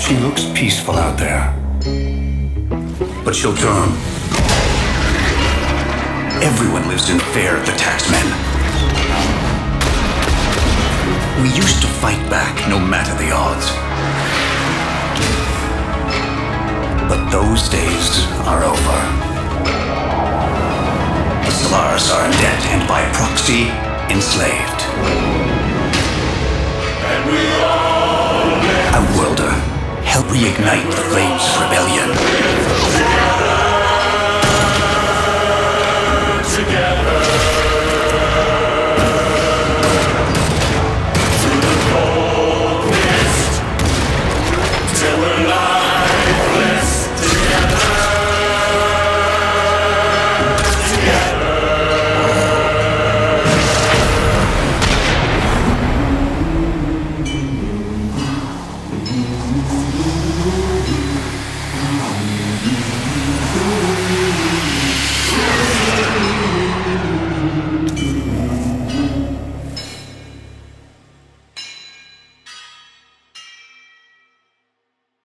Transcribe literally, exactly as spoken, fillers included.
She looks peaceful out there. But she'll turn. Everyone lives in fear of the taxmen. We used to fight back, no matter the odds. But those days are over. The Solars are in debt and by proxy, enslaved. And we all A worlder, help reignite the flames of rebellion.